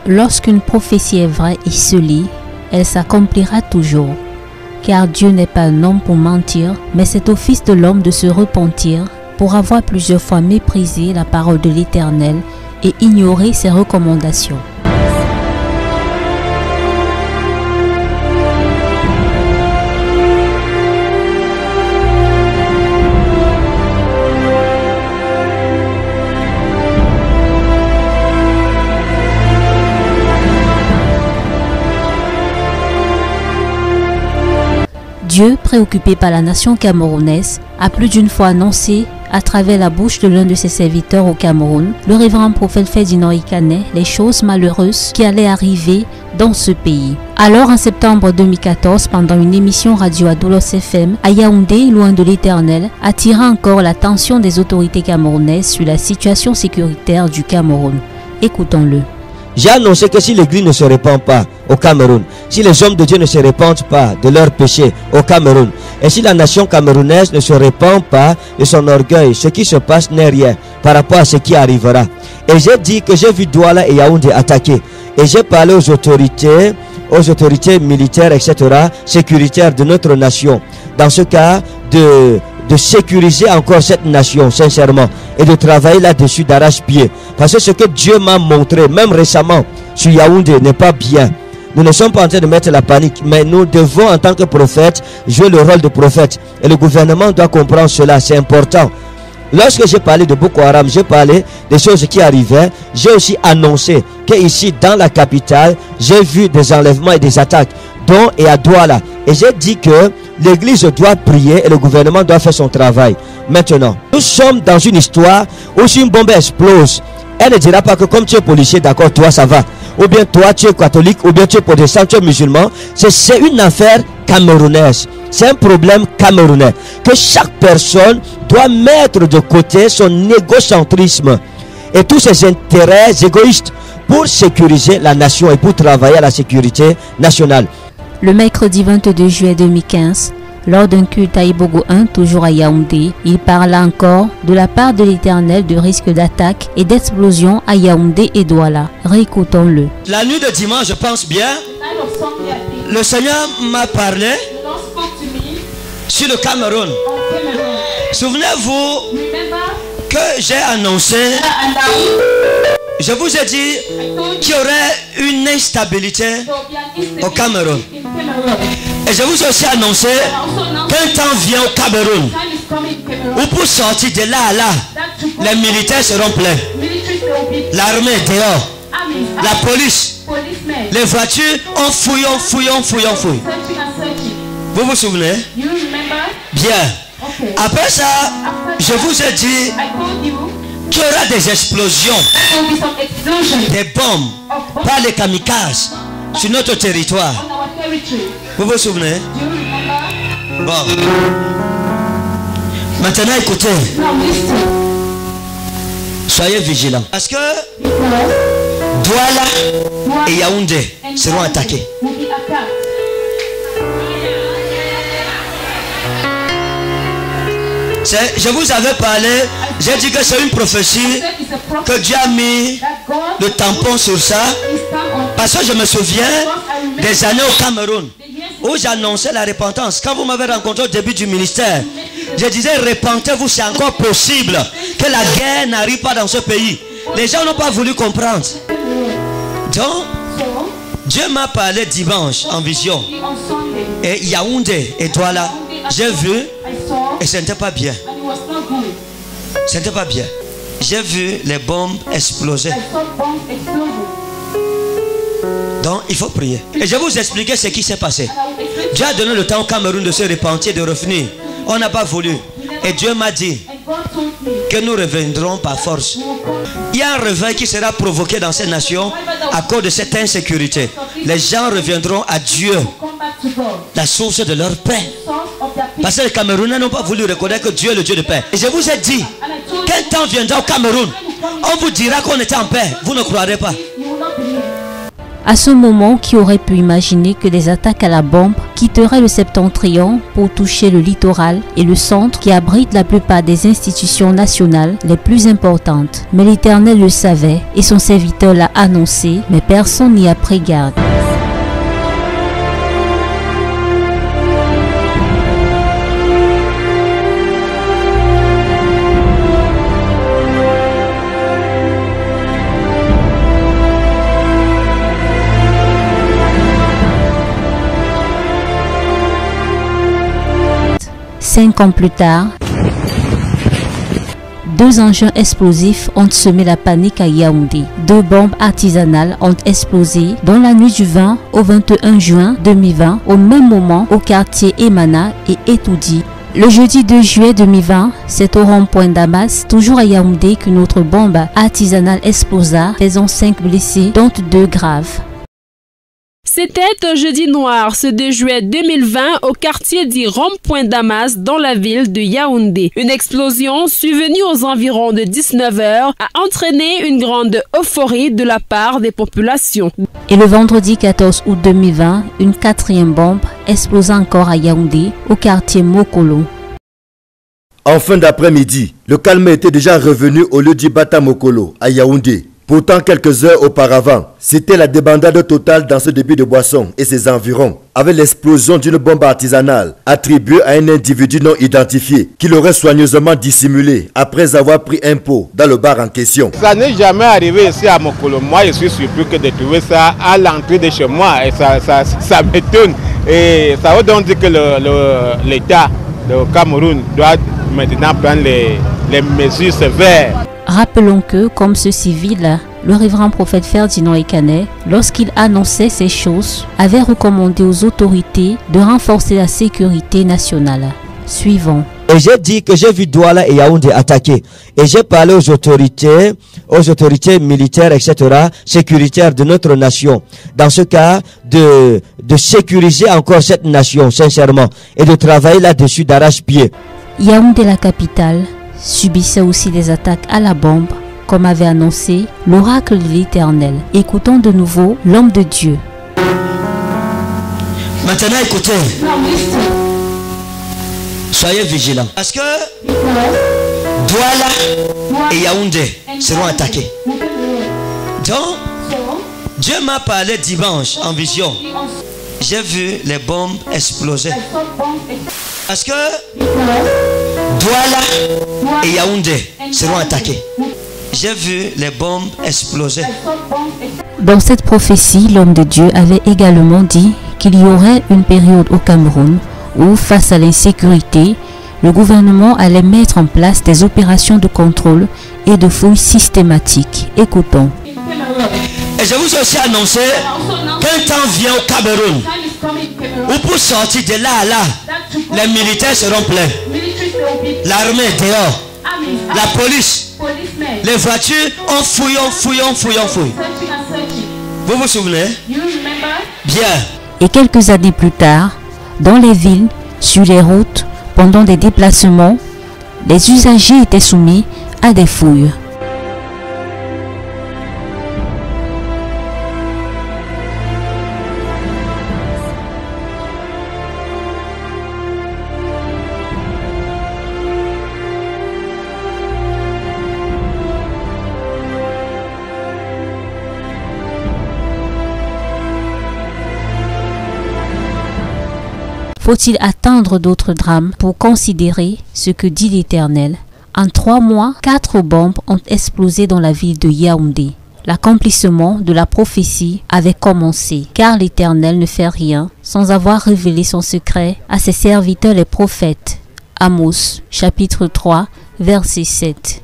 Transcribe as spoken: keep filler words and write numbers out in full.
Lorsqu'une prophétie est vraie et se lit, elle s'accomplira toujours. Car Dieu n'est pas un homme pour mentir, mais c'est au Fils de l'homme de se repentir pour avoir plusieurs fois méprisé la parole de l'Éternel et ignoré ses recommandations. Dieu, préoccupé par la nation camerounaise, a plus d'une fois annoncé, à travers la bouche de l'un de ses serviteurs au Cameroun, le révérend prophète Ferdinand Ikané, les choses malheureuses qui allaient arriver dans ce pays. Alors, en septembre deux mille quatorze, pendant une émission radio à Doulos F M, à Yaoundé, loin de l'Éternel, attira encore l'attention des autorités camerounaises sur la situation sécuritaire du Cameroun. Écoutons-le. J'ai annoncé que si l'Église ne se répand pas au Cameroun, si les hommes de Dieu ne se répandent pas de leurs péchés au Cameroun, et si la nation camerounaise ne se répand pas de son orgueil, ce qui se passe n'est rien par rapport à ce qui arrivera. Et j'ai dit que j'ai vu Douala et Yaoundé attaquer. Et j'ai parlé aux autorités, aux autorités militaires, et cetera, sécuritaires de notre nation. Dans ce cas, de... de sécuriser encore cette nation, sincèrement, et de travailler là-dessus d'arrache-pied. Parce que ce que Dieu m'a montré, même récemment, sur Yaoundé, n'est pas bien. Nous ne sommes pas en train de mettre la panique, mais nous devons, en tant que prophète, jouer le rôle de prophète. Et le gouvernement doit comprendre cela, c'est important. Lorsque j'ai parlé de Boko Haram, j'ai parlé des choses qui arrivaient. J'ai aussi annoncé qu'ici, dans la capitale, j'ai vu des enlèvements et des attaques, dont et à Douala. Et j'ai dit que l'Église doit prier et le gouvernement doit faire son travail. Maintenant, nous sommes dans une histoire où si une bombe explose, elle ne dira pas que comme tu es policier, d'accord, toi ça va. Ou bien toi tu es catholique, ou bien tu es protestant, tu es musulman. C'est une affaire camerounaise. C'est un problème camerounais. Que chaque personne doit mettre de côté son égocentrisme et tous ses intérêts égoïstes pour sécuriser la nation et pour travailler à la sécurité nationale. Le mercredi vingt-deux juillet deux mille quinze, lors d'un culte à Ibogo un, toujours à Yaoundé, il parla encore de la part de l'Éternel de risque d'attaque et d'explosion à Yaoundé et Douala. Réécoutons-le. La nuit de dimanche, je pense bien, le Seigneur m'a parlé sur le Cameroun. Souvenez-vous que j'ai annoncé, je vous ai dit qu'il y aurait une instabilité au Cameroun. Et je vous ai aussi annoncé qu'un temps vient au Cameroun où pour sortir de là à là, les militaires seront pleins. L'armée dehors, la police, les voitures, on fouille, on fouille, on fouille, on fouille. Vous vous souvenez? Bien. Après ça, je vous ai dit qu'il y aura des explosions, des bombes, par les kamikazes sur notre territoire. Vous vous souvenez? Bon. Maintenant écoutez. Soyez vigilants. Parce que Douala et Yaoundé seront attaqués. Je vous avais parlé, j'ai dit que c'est une prophétie, que Dieu a mis le tampon sur ça, parce que je me souviens des années au Cameroun, où j'annonçais la repentance. Quand vous m'avez rencontré au début du ministère, je disais, repentez-vous, c'est encore possible que la guerre n'arrive pas dans ce pays. Les gens n'ont pas voulu comprendre. Donc, Dieu m'a parlé dimanche en vision. Et Yaoundé et Douala, j'ai vu et ce n'était pas bien. Ce n'était pas bien. J'ai vu les bombes exploser. Donc il faut prier. Et je vais vous expliquer ce qui s'est passé. Dieu a donné le temps au Cameroun de se repentir, de revenir. On n'a pas voulu. Et Dieu m'a dit que nous reviendrons par force. Il y a un réveil qui sera provoqué dans ces nations à cause de cette insécurité. Les gens reviendront à Dieu, la source de leur paix. Parce que les Camerounais n'ont pas voulu reconnaître que Dieu est le Dieu de paix. Et je vous ai dit, quel temps viendra au Cameroun, on vous dira qu'on était en paix. Vous ne croirez pas. À ce moment, qui aurait pu imaginer que les attaques à la bombe quitteraient le septentrion pour toucher le littoral et le centre qui abrite la plupart des institutions nationales les plus importantes. Mais l'Éternel le savait et son serviteur l'a annoncé, mais personne n'y a pris garde. Cinq ans plus tard, deux engins explosifs ont semé la panique à Yaoundé. Deux bombes artisanales ont explosé dans la nuit du vingt au vingt et un juin deux mille vingt, au même moment au quartier Emana et Etoudi. Le jeudi deux juillet deux mille vingt, c'est au rond-point Damas, toujours à Yaoundé, qu'une autre bombe artisanale explosa, faisant cinq blessés, dont deux graves. C'était un jeudi noir, ce deux juillet deux mille vingt, au quartier dit Rond-Point Damas, dans la ville de Yaoundé. Une explosion survenue aux environs de dix-neuf heures a entraîné une grande euphorie de la part des populations. Et le vendredi quatorze août deux mille vingt, une quatrième bombe explosa encore à Yaoundé, au quartier Mokolo. En fin d'après-midi, le calme était déjà revenu au lieu du Bata Mokolo, à Yaoundé. Pourtant, quelques heures auparavant, c'était la débandade totale dans ce débit de boisson et ses environs, avec l'explosion d'une bombe artisanale attribuée à un individu non identifié qui l'aurait soigneusement dissimulé après avoir pris un pot dans le bar en question. Ça n'est jamais arrivé ici à Mokolo. Moi, je suis surpris que de trouver ça à l'entrée de chez moi et ça, ça, ça m'étonne. Et ça veut donc dire que l'État du Cameroun doit maintenant prendre les, les mesures sévères. Rappelons que, comme ce civil, le révérend prophète Ferdinand Ekané, lorsqu'il annonçait ces choses, avait recommandé aux autorités de renforcer la sécurité nationale. Suivant. Et j'ai dit que j'ai vu Douala et Yaoundé attaquer. Et j'ai parlé aux autorités, aux autorités militaires, et cetera, sécuritaires de notre nation. Dans ce cas, de, de sécuriser encore cette nation, sincèrement, et de travailler là-dessus d'arrache-pied. Yaoundé, la capitale, subissait aussi des attaques à la bombe, comme avait annoncé l'oracle de l'Éternel. Écoutons de nouveau l'homme de Dieu. Maintenant, écoutez. Soyez vigilants. Parce que Douala et Yaoundé seront attaqués. Donc, Dieu m'a parlé dimanche en vision. J'ai vu les bombes exploser. Parce que Douala et Yaoundé seront attaqués. J'ai vu les bombes exploser. Dans cette prophétie, l'homme de Dieu avait également dit qu'il y aurait une période au Cameroun où, face à l'insécurité, le gouvernement allait mettre en place des opérations de contrôle et de fouilles systématiques. Écoutons. Et je vous ai aussi annoncé qu'un temps vient au Cameroun où pour sortir de là à là, les militaires seront pleins. L'armée dehors, la police, les voitures, on fouille, on fouille, on fouille, on fouille. Vous vous souvenez? Bien. Et quelques années plus tard, dans les villes, sur les routes, pendant des déplacements, les usagers étaient soumis à des fouilles. Faut-il attendre d'autres drames pour considérer ce que dit l'Éternel? En trois mois, quatre bombes ont explosé dans la ville de Yaoundé. L'accomplissement de la prophétie avait commencé, car l'Éternel ne fait rien sans avoir révélé son secret à ses serviteurs les prophètes. Amos, chapitre trois, verset sept.